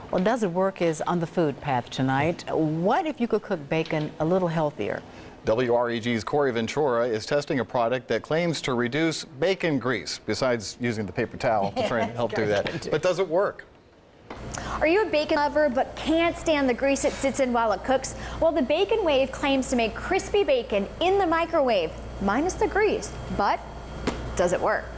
Well, Does It Work is on the food path tonight. What if you could cook bacon a little healthier? WREG's Corey Ventura is testing a product that claims to reduce bacon grease, besides using the paper towel to try and help do that. But does it work? Are you a bacon lover but can't stand the grease it sits in while it cooks? Well, the Bacon Wave claims to make crispy bacon in the microwave, minus the grease. But does it work?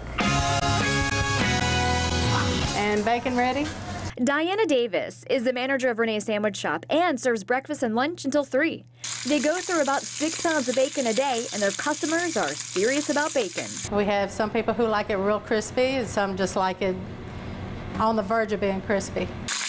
And bacon ready? Diana Davis is the manager of Renee's Sandwich Shop and serves breakfast and lunch until 3. They go through about 6 pounds of bacon a day, and their customers are serious about bacon. We have some people who like it real crispy, and some just like it on the verge of being crispy.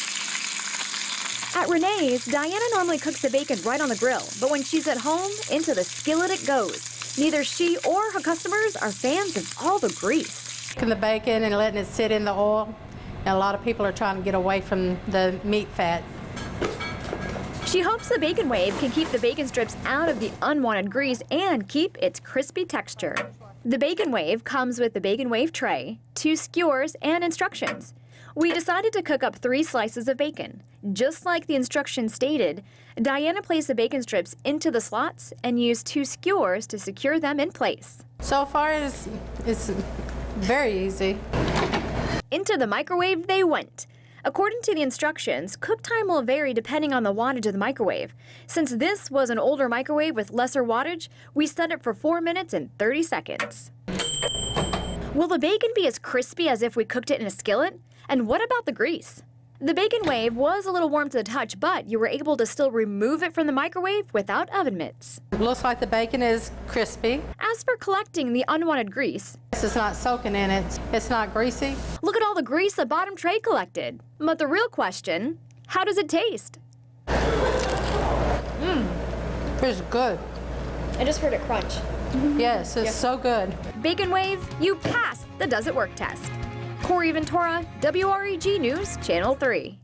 At Renee's, Diana normally cooks the bacon right on the grill, but when she's at home, into the skillet it goes. Neither she or her customers are fans of all the grease. Cooking the bacon and letting it sit in the oil, and a lot of people are trying to get away from the meat fat. She hopes the Bacon Wave can keep the bacon strips out of the unwanted grease and keep its crispy texture. The Bacon Wave comes with the Bacon Wave tray, 2 skewers, and instructions. We decided to cook up 3 slices of bacon. Just like the instructions stated, Diana placed the bacon strips into the slots and used 2 skewers to secure them in place. So far, it's very easy. Into the microwave they went. According to the instructions, cook time will vary depending on the wattage of the microwave. Since this was an older microwave with lesser wattage, we set it for 4 minutes and 30 seconds. Will the bacon be as crispy as if we cooked it in a skillet? And what about the grease? The Bacon Wave was a little warm to the touch, but you were able to still remove it from the microwave without oven mitts. Looks like the bacon is crispy. As for collecting the unwanted grease, It's not soaking in it. It's not greasy. look at all the grease the bottom tray collected. But the real question, how does it taste? It's good. I just heard it crunch. Yes, it's so good. Bacon Wave, you passed the Does It Work test. Corey Ventura, WREG News, Channel 3.